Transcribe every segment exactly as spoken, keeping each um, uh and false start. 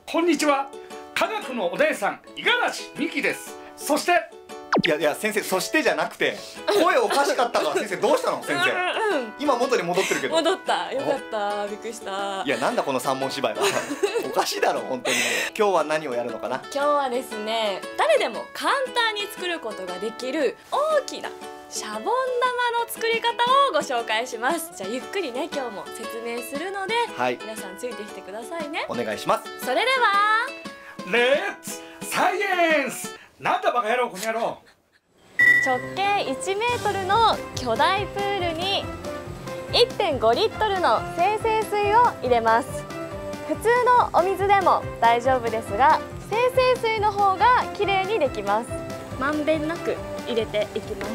こんにちは、科学のお姉さん五十嵐美希です。そしていやいや先生、そしてじゃなくて声おかしかったから先生どうしたの先生。今元に戻ってるけど。 戻った。よかった。びっくりした。 いやなんだこの三文芝居はおかしいだろ本当に。今日は何をやるのかな。 今日はですね、誰でも簡単に作ることができる大きなシャボン玉の作り方をご紹介します。じゃあゆっくりね、今日も説明するので、はい、皆さんついてきてくださいね。 お願いします。 それではレッツサイエンス。なんだバカ野郎この野郎。 直径いちメートルの巨大プールに いってんごリットルの精製水を入れます。普通のお水でも大丈夫ですが、精製水の方がきれいにできます。まんべんなく入れていきます。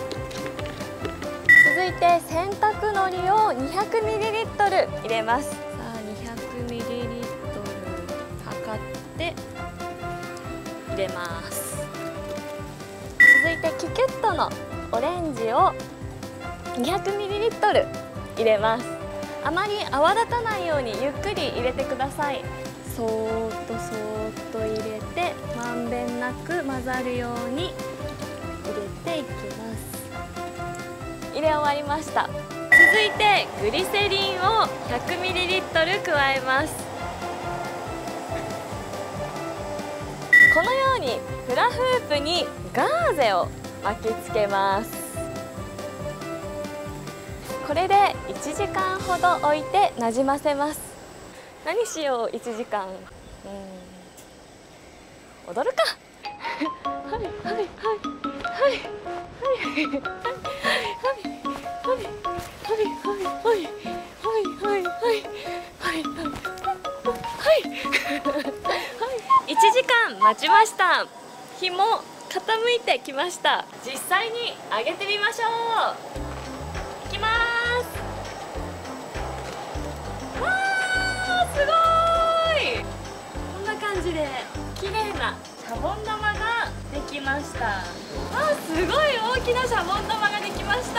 続いて洗濯のりを にひゃくミリリットル 入れます。さあ にひゃくミリリットル 測って入れます。続いてキュキュットのオレンジを にひゃくミリリットル 入れます。あまり泡立たないようにゆっくり入れてください。そーっとそーっと入れて、まんべんなく混ざるように入れていきます。入れ終わりました。続いてグリセリンを ひゃくミリリットル 加えます。このようにフラフープにガーゼを巻きつけます。これでいちじかんほど置いてなじませます。何しよういちじかん。うん、踊るか。はいはいはいはいはいはいはいはいはいはいはいいちじかん待ちました。日も傾いてきました。実際に揚げてみましょう。いきます。わー、すごーい。こんな感じで綺麗なシャボン玉ができました。わー、すごい大きなシャボン玉ができました。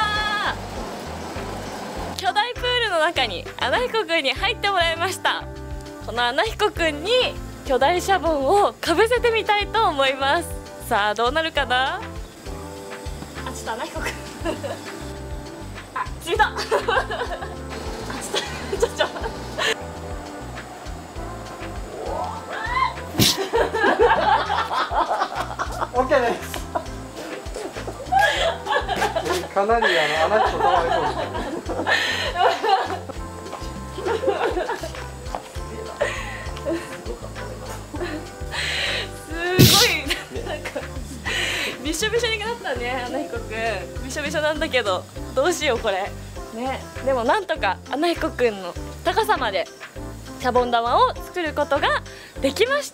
巨大プールの中にアナヒコくんに入ってもらいました。このアナヒコくんに巨大シャボンをかぶせてみたいと思います。さあどうなるかな。あ、ちょっとアナヒコくんあ、ついたあ、ちょっとちょっとちょっとオッケーです。かなりあの穴と触れそうですね。 すごいなんかびしょびしょになったね、アナヒコくん。びしょびしょなんだけどどうしようこれね。でもなんとかアナヒコくんの高さまでシャボン玉を作ることができました。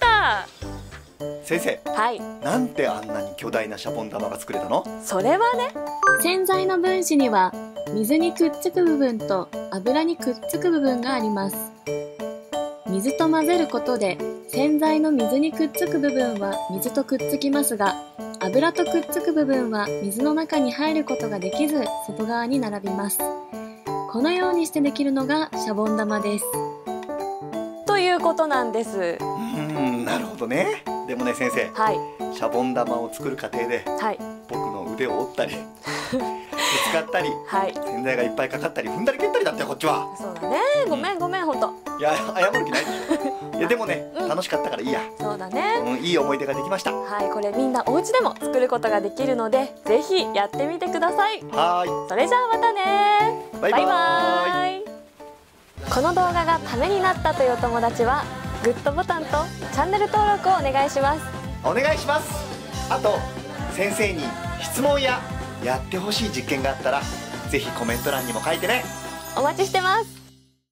先生、 はい、 なんであんなに巨大なシャボン玉が作れたの？ それはね、 洗剤の分子には水にくっつく部分と油にくっつく部分があります。水と混ぜることで洗剤の水にくっつく部分は水とくっつきますが、油とくっつく部分は水の中に入ることができず外側に並びます。このようにしてできるのがシャボン玉です。 ということなんです。 うーん、なるほどね。でもね先生、はい、シャボン玉を作る過程で、はい、僕の腕を折ったりぶつかったり、はい、洗剤がいっぱいかかったり踏んだり蹴ったりだったよこっちは。 そうだね、ごめんごめん、ほんと。 いや謝る気ないでしょ。いやでもね、うん、楽しかったからいいや。 そうだね、 うん、いい思い出ができました。 はい、これみんなお家でも作ることができるのでぜひやってみてください。 はい、 それじゃあまたね。 バイバイ。バイバイ。 この動画がためになったというお友達はグッドボタンとチャンネル登録をお願いします。 お願いします。あと先生に質問ややってほしい実験があったらぜひコメント欄にも書いてね。 お待ちしてます。